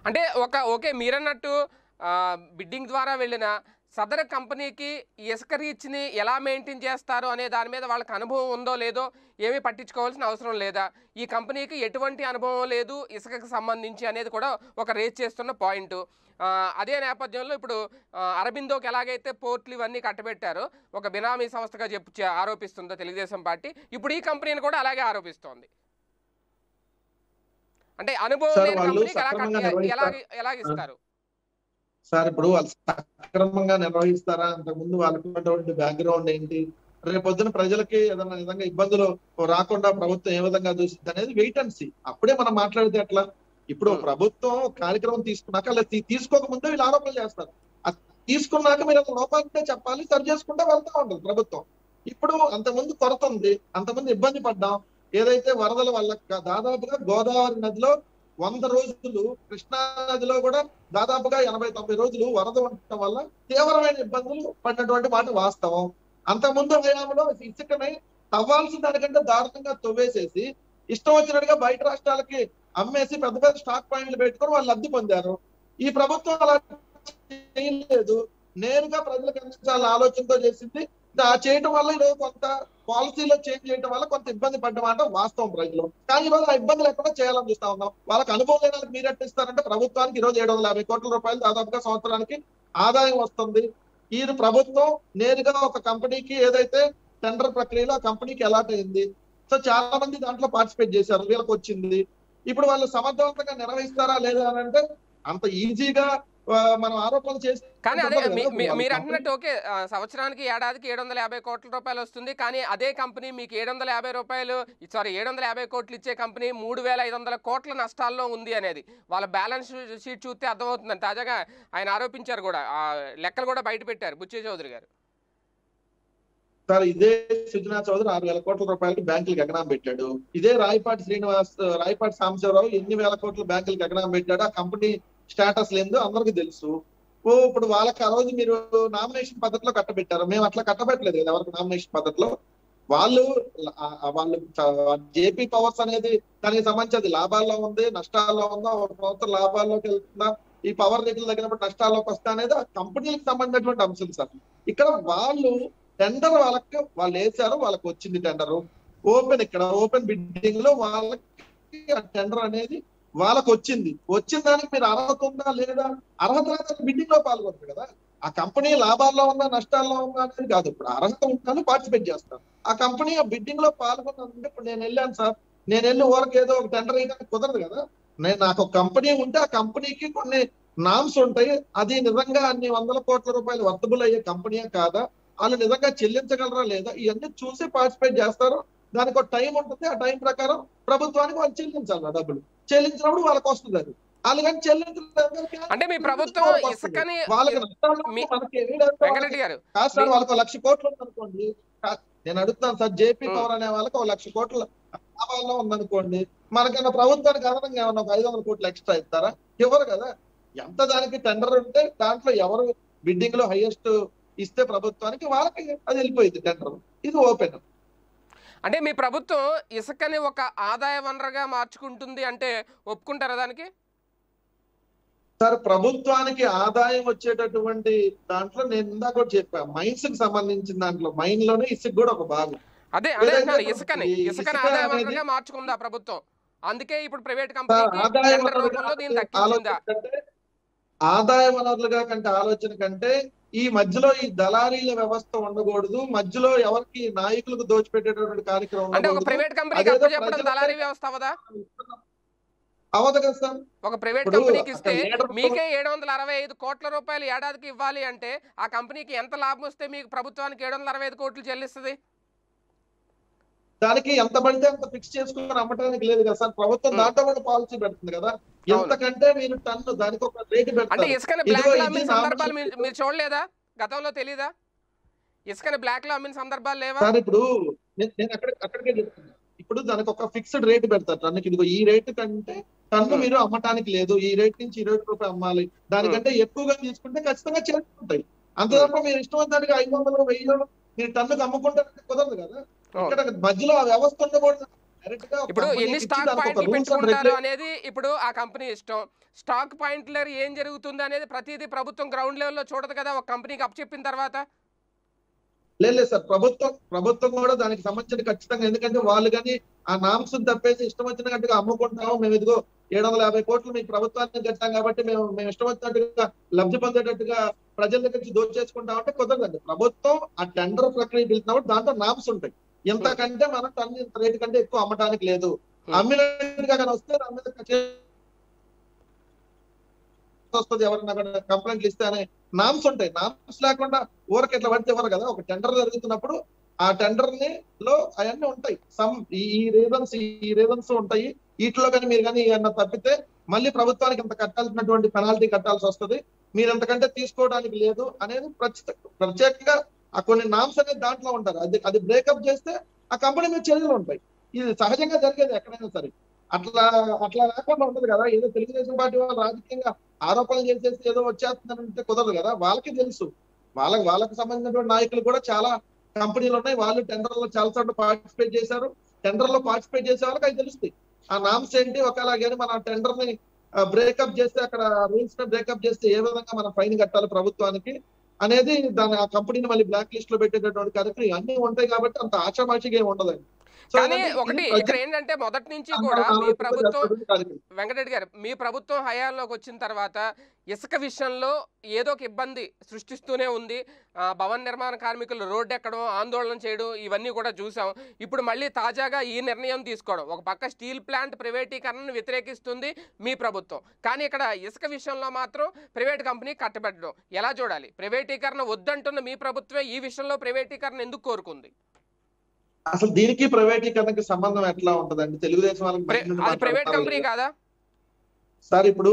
అంటే ఓకే మీరన్నట్టు బిడ్డింగ్ ద్వారా వెళ్ళిన సదరు కంపెనీకి ఇసుక రీచ్ని ఎలా మెయింటైన్ చేస్తారు అనే దాని మీద వాళ్ళకి అనుభవం ఉందో లేదో ఏమీ పట్టించుకోవాల్సిన అవసరం లేదా, ఈ కంపెనీకి ఎటువంటి అనుభవం లేదు ఇసుకకు సంబంధించి అనేది కూడా ఒక రేజ్ చేస్తున్న పాయింట్. అదే నేపథ్యంలో ఇప్పుడు అరబిందోకి ఎలాగైతే పోర్ట్లు ఇవన్నీ కట్టబెట్టారో ఒక బినామీ సంస్థగా ఆరోపిస్తుందో తెలుగుదేశం పార్టీ, ఇప్పుడు ఈ కంపెనీని కూడా అలాగే ఆరోపిస్తోంది. అంటే అనుభవం లేని కంపెనీకి ఎలాగిస్తారు సార్? ఇప్పుడు వాళ్ళు సక్రమంగా నిర్వహిస్తారా? అంతకుముందు వాళ్ళకున్నటువంటి బ్యాక్గ్రౌండ్ ఏంటి? రేపొద్దున ప్రజలకి ఏదైనా విధంగా ఇబ్బందులు రాకుండా ప్రభుత్వం ఏ విధంగా చూసింది అనేది వెయిట్ అండ్ సీ. అప్పుడే మనం మాట్లాడితే ఎట్లా? ఇప్పుడు ప్రభుత్వం కార్యక్రమం తీసుకున్నాక అలా తీసుకోకముందే వీళ్ళు ఆరోపణలు చేస్తారు. తీసుకున్నాక మీరు లోపాలంటే చెప్పాలి, సరి చేసుకుంటే వెళ్తా ఉంటుంది ప్రభుత్వం. ఇప్పుడు అంతకుముందు కొరత ఉంది, అంతకుముందు ఇబ్బంది పడ్డాం. ఏదైతే వరదల వల్ల దాదాపుగా గోదావరి నదిలో 100 రోజులు, కృష్ణా నదిలో కూడా దాదాపుగా 80-90 రోజులు వరద ఉండటం వల్ల తీవ్రమైన ఇబ్బందులు పడినటువంటి మాట వాస్తవం. అంతకుముందు హయాంలో ఇసుకని తవ్వాల్సిన దానికంటే దారుణంగా తవ్వేసేసి ఇష్టం వచ్చినట్టుగా బయట రాష్ట్రాలకి అమ్మేసి పెద్ద పెద్ద స్టాక్ పాయింట్లు పెట్టుకొని వాళ్ళు లబ్ధి పొందారు. ఈ ప్రభుత్వం అలా చేయలేదు, నేరుగా ప్రజలకు అందించాలని ఆలోచనతో చేసింది. చేయటం వల్ల ఈరోజు కొంత పాలసీలో చేంజ్ చేయడం వల్ల కొంత ఇబ్బంది పడ్డమాట వాస్తవం ప్రజలు. కానీ ఈరోజు ఆ ఇబ్బందులు ఎక్కడో చేయాలని చూస్తా ఉన్నాం. వాళ్ళకి అనుభవం లేని వాళ్ళకి మీరు ఎట్టిస్తారంటే ప్రభుత్వానికి ఈరోజు 750 కోట్ల రూపాయలు దాదాపుగా సంవత్సరానికి ఆదాయం వస్తుంది. ఈ ప్రభుత్వం నేరుగా ఒక కంపెనీకి ఏదైతే టెండర్ ప్రక్రియలో ఆ కంపెనీకి అలాట్ అయింది. సో చాలా మంది దాంట్లో పార్టిసిపేట్ చేశారు, వీళ్ళకి వచ్చింది. ఇప్పుడు వాళ్ళు సమర్థవంతంగా నిర్వహిస్తారా లేదా అని అంటే అంత ఈజీగా మనం ఆరోపణలు చేసి. కానీ అదే మీరు అంటున్నట్టు ఓకే, సంవత్సరానికి ఏడాదికి 750 కోట్ల రూపాయలు వస్తుంది. కానీ అదే కంపెనీ మీకు 750 కోట్లు ఇచ్చే కంపెనీ 3500 కోట్ల నష్టాల్లో ఉంది అనేది వాళ్ళ బ్యాలెన్స్ షీట్ చూస్తే అర్థమవుతుందని తాజాగా ఆయన ఆరోపించారు కూడా. లెక్కలు కూడా బయట పెట్టారు బుచ్చే చౌదరి గారు. సార్ ఇదే సుజనా చౌదరి 6,000 కోట్ల రూపాయలకి బ్యాంకులకు ఎగనాం పెట్టాడు. ఇదే రాయపాటి సాంబశివరావు ఎన్ని వేల కోట్ల బ్యాంకులకు ఎగనాం పెట్టాడు. ఆ కంపెనీ స్టేటస్ లేదో అందరికి తెలుసు. ఇప్పుడు వాళ్ళకి ఆ రోజు మీరు నామినేషన్ పద్ధతిలో కట్టబెట్టారు, మేము అట్లా కట్టబెట్టలేదు కదా ఎవరికి నామినేషన్ పద్ధతిలో. వాళ్ళు జేపీ పవర్స్ అనేది దానికి సంబంధించి అది లాభాల్లో ఉంది, నష్టాల్లో ఉందా, ఒక సంవత్సరం లాభాల్లోకి వెళ్తుందా, ఈ పవర్ రేట్లు తగ్గినప్పుడు నష్టాల్లోకి వస్తా అనేది ఆ కంపెనీలకు సంబంధించినటువంటి అంశం సార్. ఇక్కడ వాళ్ళు టెండర్ వాళ్ళు వేసారు, వాళ్ళకి వచ్చింది టెండర్ ఓపెన్ బిడ్డింగ్ లో వాళ్ళకి ఆ టెండర్ అనేది వాళ్ళకి వచ్చిన దానికి మీరు అర్హత ఉందా లేదా, అర్హత బిడ్డింగ్ లో పాల్గొంటారు కదా. ఆ కంపెనీ లాభాల్లో ఉందా నష్టాల్లో ఉందా అనేది కాదు. ఇప్పుడు అర్హత ఉంటాను పార్టిసిపేట్ చేస్తాను. ఆ కంపెనీ ఆ బిడ్డింగ్ లో పాల్గొన్నానంటే ఇప్పుడు నేను వెళ్ళాను సార్, నేను వెళ్ళి ఊరికి ఏదో ఒక టెండర్ వేయడానికి కుదరదు కదా. నాకు ఒక కంపెనీ ఉంటే ఆ కంపెనీకి కొన్ని నామ్స్ ఉంటాయి. అది నిజంగా అన్ని 100 కోట్ల రూపాయలు వర్తబుల్ అయ్యే కంపెనీయే కాదా, వాళ్ళు నిజంగా చెల్లించగలరా లేదా, ఇవన్నీ చూసి పార్టిసిపేట్ చేస్తారు. దానికి ఒక టైం ఉంటుంది, ఆ టైం ప్రకారం ప్రభుత్వానికి వాళ్ళు చెల్లించాలి. డబ్బులు చెల్లించినప్పుడు వాళ్ళకి వస్తుంది. అది వాళ్ళు కానీ చెల్లించలేదు అంటే మీ ప్రభుత్వం ఇసుకని వాళ్ళకి వెంకటరెడ్డి గారు వాళ్ళకి 1,00,000 కోట్లు ఉందనుకోండి. నేను అడుగుతాను సార్, జేపీ పవర్ అనే వాళ్ళకి 1,00,000 కోట్ల లాభాల్లో ఉందనుకోండి, మనకన్నా ప్రభుత్వానికి అదనంగా ఏమన్నా 500 కోట్లు ఎక్స్ట్రా ఇస్తారా? ఇవ్వరు కదా. ఎంత దానికి టెండర్ ఉంటే దాంట్లో ఎవరు బిడ్డింగ్ లో హైయెస్ట్ ఇస్తే ప్రభుత్వానికి వాళ్ళకి అది వెళ్ళిపోయింది టెండర్. ఇది ఓపెన్. అంటే మీ ప్రభుత్వం ఇసుకని ఒక ఆదాయ వనరుగా మార్చుకుంటుంది అంటే ఒప్పుకుంటారా దానికి? సార్ ప్రభుత్వానికి ఆదాయం వచ్చేటటువంటి దాంట్లో నేను ఇందాక కూడా చెప్పా, మైన్స్ కి సంబంధించిన దాంట్లో మైన్ లోనే ఇసుక కూడా ఒక భాగం. అదే ఇసుకని ఆదాయ వనరుగా మార్చుకుందా ప్రభుత్వం? అందుకే ఇప్పుడు ప్రైవేట్ కంపెనీ ఆదాయ వనరులుగా కంటే ఆలోచన కంటే ఈ మధ్యలో ఈ దళారీల వ్యవస్థ ఉండకూడదు, మధ్యలో ఎవరికి నాయకులకు దోచిపెట్టేటటువంటి కార్యక్రమం అవదు కదా సార్. ఒక ప్రైవేట్ కంపెనీకి ఇస్తే మీకే 765 కోట్ల రూపాయలు ఏడాదికి ఇవ్వాలి అంటే ఆ కంపెనీకి ఎంత లాభం వస్తే మీకు ప్రభుత్వానికి 765 కోట్లు చెల్లిస్తుంది? దానికి ఎంత పడితే అంత ఫిక్స్ చేసుకుని అమ్మటానికి లేదు కదా సార్. ప్రభుత్వం దాంట్లో కూడా పాలసీ పెడుతుంది కదా, ఎంతకంటే మీరు టన్ను దానికి ఒక రేటు పెడతారు. అంటే ఇసుకని బ్లాక్ లో అమ్మిన సందర్భాలు మీరు చూడలేదా? గతంలో తెలీదా ఇసుకని బ్లాక్ లో అమ్మిన సందర్భాలు లేవా సార్? ఇప్పుడు నేను అక్కడికే చెప్తున్నా. ఇప్పుడు దానికి ఒక ఫిక్స్డ్ రేటు పెడతారు టన్నుకి. ఇదిగో ఈ రేటు కంటే టన్ను మీరు అమ్మటానికి లేదు, ఈ రేట్ నుంచి 20 రూపాయలు అమ్మాలి, దానికంటే ఎక్కువగా తీసుకుంటే ఖచ్చితంగా చేసుకుంటాయి. అంతే తప్ప మీరు ఇష్టం దానికి 500, 1000 మీరు టన్నుకి అమ్ముకుంటారంటే కుదరదు కదా. ఇక్కడ మధ్యలో ఆ వ్యవస్థ ఉండకూడదు. డైరెక్ట్ గా ఇప్పుడు ఎన్ని కంపెనీకి ఇచ్చి స్టాక్ దానికి ఒక పాయింట్లు రూల్స్ అండ్ పెట్టుకుంటారు రెగ్యులేషన్. అనేది ఇప్పుడు ఆ కంపెనీ ఇష్టం. స్టాక్ పాయింట్ల ఏం జరుగుతుంది అనేది ప్రతిదీ ప్రభుత్వం గ్రౌండ్ లెవెల్‌లో చూడదు కదా! ఒక కంపెనీకి అప్పచెప్పిన తర్వాత. లేదు సార్, ప్రభుత్వం కూడా దానికి సంబంధించిన ఖచ్చితంగా, ఎందుకంటే వాళ్ళు కానీ ఆ నామ్స్ తప్పేసి ఇష్టం వచ్చినట్టుగా అమ్ముకుంటాము, మేము ఇదిగో 750 కోట్లు మీకు ప్రభుత్వానికి కట్టాం కాబట్టి మేము ఇష్టం వచ్చినట్టుగా లబ్ధి పొందేటట్టుగా ప్రజల దగ్గర నుంచి దోచేసుకుంటామంటే కుదరదండి. ప్రభుత్వం ఆ టెండర్ ప్రక్రియ పిలిచినప్పుడు దాంట్లో నామ్స్ ఉంటాయి. ఇంతకంటే మనం టన్ను ఇంత రేటు కంటే ఎక్కువ అమ్మటానికి లేదు. అమ్మినట్టుగా కానీ వస్తే దాని మీద వస్తుంది, ఎవరన్నా కంప్లైంట్లు ఇస్తే అనే నామ్స్ ఉంటాయి. నామ్స్ లేకుండా ఊరికి ఎట్లా పడితే ఇవ్వరు కదా. ఒక టెండర్ జరుగుతున్నప్పుడు ఆ టెండర్ లో అవన్నీ ఉంటాయి. ఈ రీజన్స్ ఉంటాయి. వీటిలో కానీ మీరు కానీ ఏమన్నా తప్పితే మళ్ళీ ప్రభుత్వానికి ఇంత కట్టాల్సినటువంటి పెనాల్టీ కట్టాల్సి వస్తుంది, మీరు ఎంతకంటే తీసుకోవడానికి లేదు అనేది ప్రత్యేకంగా ఆ కొన్ని నామ్స్ అనేది దాంట్లో ఉంటారు. అది బ్రేకప్ చేస్తే ఆ కంపెనీ మీద చర్యలు ఉంటాయి. ఇది సహజంగా జరిగేది ఎక్కడైనా సరే. అట్లా అట్లా లేకుండా ఉండదు కదా. ఏదో తెలుగుదేశం పార్టీ వాళ్ళు రాజకీయంగా ఆరోపణలు చేసేసి ఏదో వచ్చేస్తుందంటే కుదరదు కదా. వాళ్ళకి తెలుసు, వాళ్ళకి సంబంధించినటువంటి నాయకులు కూడా చాలా కంపెనీలు ఉన్నాయి. వాళ్ళు టెండర్లో చాలా చోట్ల పార్టిసిపేట్ చేశారు. టెండర్లో పార్టిసిపేట్ చేసే వాళ్ళకి అవి తెలుస్తాయి ఆ నామ్స్ ఏంటి. ఒకవేళ కానీ మన టెండర్ ని బ్రేకప్ చేస్తే, అక్కడ రూల్స్ ని బ్రేకప్ చేస్తే ఏ విధంగా మనం ఫైన్ కట్టాలి ప్రభుత్వానికి అనేది, దాని ఆ కంపెనీని మళ్ళీ బ్లాక్ లిస్ట్ లో పెట్టేటటువంటి కార్యక్రమం అన్ని ఉంటాయి. కాబట్టి అంత ఆషామాషిగా ఏమి ఉండదండి. సో కానీ ఒకటి ఇక్కడ ఏంటంటే మొదటి నుంచి కూడా మీ ప్రభుత్వం, వెంకటరెడ్డి గారు, మీ ప్రభుత్వం హయాంలోకి వచ్చిన తర్వాత ఇసుక విషయంలో ఏదో ఒక ఇబ్బంది సృష్టిస్తూనే ఉంది. భవన నిర్మాణ కార్మికులు రోడ్డు ఎక్కడం, ఆందోళన చేయడం ఇవన్నీ కూడా చూసాం. ఇప్పుడు మళ్ళీ తాజాగా ఈ నిర్ణయం తీసుకోవడం, ఒక పక్క స్టీల్ ప్లాంట్ ప్రైవేటీకరణను వ్యతిరేకిస్తుంది మీ ప్రభుత్వం, కానీ ఇక్కడ ఇసుక విషయంలో మాత్రం ప్రైవేట్ కంపెనీ కట్టబెట్టడం ఎలా చూడాలి? ప్రైవేటీకరణ వద్దంటున్న మీ ప్రభుత్వమే ఈ విషయంలో ప్రైవేటీకరణ ఎందుకు కోరుకుంది? అసలు దీనికి ప్రైవేటీకరణకి సంబంధం ఎట్లా ఉంటదండి? తెలుగుదేశం వాళ్ళకి ప్రైవేట్ కంపెనీ కాదా సార్? ఇప్పుడు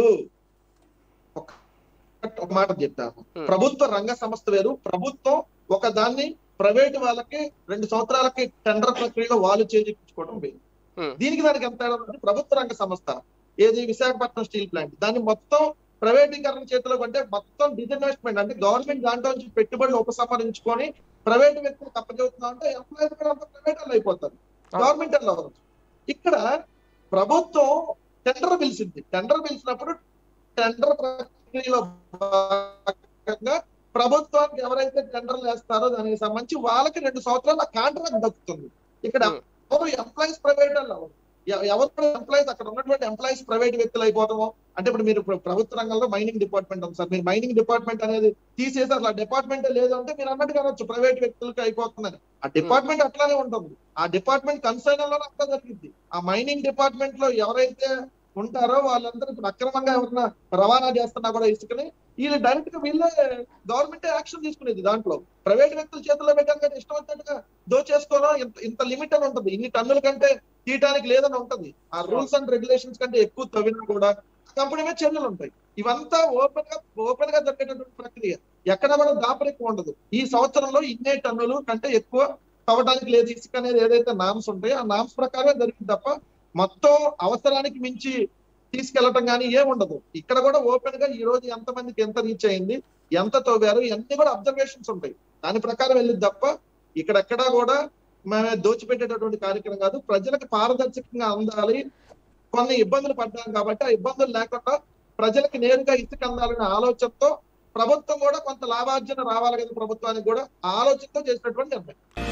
ఒక మాట చెప్తాను. ప్రభుత్వ రంగ సంస్థ వేరు. ప్రభుత్వం ఒక దాన్ని ప్రైవేట్ వాళ్ళకి 2 సంవత్సరాలకి టెండర్ ప్రక్రియలో వాళ్ళు చేయించుకోవడం వేరు. దీనికి దానికి ఎంత ప్రభుత్వ రంగ సంస్థ ఏది విశాఖపట్నం స్టీల్ ప్లాంట్, దాన్ని మొత్తం ప్రైవేటీకరణ చేతిలో అంటే మొత్తం డిజిన్వెస్ట్మెంట్ అంటే గవర్నమెంట్ దాంట్లో నుంచి పెట్టుబడులు ఉపసంహరించుకొని ప్రైవేట్ వ్యక్తులకు అప్పచెబుతున్నా అంటే ఎంప్లాయీస్ కూడా అంతా ప్రైవేట్ వాళ్ళు అయిపోతారు, గవర్నమెంట్ వాళ్ళు అవ్వరు. ఇక్కడ ప్రభుత్వం టెండర్ పిలిచింది. టెండర్ పిలిచినప్పుడు టెండర్ ప్రక్రియలో భాగంగా ప్రభుత్వానికి ఎవరైతే టెండర్లు వేస్తారో దానికి సంబంధించి వాళ్ళకి 2 సంవత్సరాల కాంట్రాక్ట్ దక్కుతుంది. ఇక్కడ ఎవరు ఎంప్లాయీస్ ప్రైవేట్ వాళ్ళు అవ్వరు. ఎవరు ఎంప్లాయీస్, అక్కడ ఉన్నటువంటి ఎంప్లాయీస్ ప్రైవేట్ వ్యక్తులు అయిపోవడము అంటే, ఇప్పుడు మీరు ప్రభుత్వ రంగంలో మైనింగ్ డిపార్ట్మెంట్ ఉంది సార్, మీరు మైనింగ్ డిపార్ట్మెంట్ అనేది తీసేసి అసలు ఆ డిపార్ట్మెంటే లేదు అంటే మీరు అన్నట్టుగా అనొచ్చు ప్రైవేట్ వ్యక్తులకి అయిపోతుందని. ఆ డిపార్ట్మెంట్ అట్లానే ఉంటుంది. ఆ డిపార్ట్మెంట్ కన్సర్న్ లోనే అట్లా జరిగింది. ఆ మైనింగ్ డిపార్ట్మెంట్ లో ఎవరైతే ఉంటారో వాళ్ళందరూ ఇప్పుడు అక్రమంగా ఎవరైనా రవాణా చేస్తున్నా కూడా ఇసుకని వీళ్ళు డైరెక్ట్ గా వీళ్ళే గవర్నమెంట్ యాక్షన్ తీసుకునేది. దాంట్లో ప్రైవేట్ వ్యక్తుల చేతుల్లో పెట్టాలి, ఇష్టం వచ్చినట్టుగా దోచేసుకోవడం ఇంత లిమిట్ అని ఉంటుంది. ఇన్ని టన్నుల కంటే తీయటానికి లేదని ఉంటది. ఆ రూల్స్ అండ్ రెగ్యులేషన్స్ కంటే ఎక్కువ తవ్వినా కూడా కంపెనీ మీద చర్యలు ఉంటాయి. ఇవంతా ఓపెన్ గా జరిగేటటువంటి ప్రక్రియ. ఎక్కడ కూడా దాపరికం ఉండదు. ఈ సంవత్సరంలో ఇన్నే టన్నులు కంటే ఎక్కువ తవ్వడానికి లేదు ఇసుక అనేది ఏదైతే నామ్స్ ఉంటాయో ఆ నామ్స్ ప్రకారమే జరిగింది తప్ప మొత్తం అవసరానికి మించి తీసుకెళ్లటం కానీ ఏముండదు. ఇక్కడ కూడా ఓపెన్ గా ఈ రోజు ఎంతమందికి ఎంత రీచ్ అయింది, ఎంత తవ్వారు, ఇవన్నీ కూడా అబ్జర్వేషన్స్ ఉంటాయి. దాని ప్రకారం వెళ్ళింది తప్ప ఇక్కడెక్కడా కూడా మేము దోచిపెట్టేటటువంటి కార్యక్రమం కాదు. ప్రజలకు పారదర్శకంగా అందాలి. కొన్ని ఇబ్బందులు పడ్డాం కాబట్టి ఆ ఇబ్బందులు లేకుండా ప్రజలకు నేరుగా ఇసుక అందాలనే ఆలోచనతో ప్రభుత్వం కూడా కొంత లాభార్జన రావాలి కదా ప్రభుత్వానికి కూడా, ఆ ఆలోచనతో చేసినటువంటి నిర్ణయం.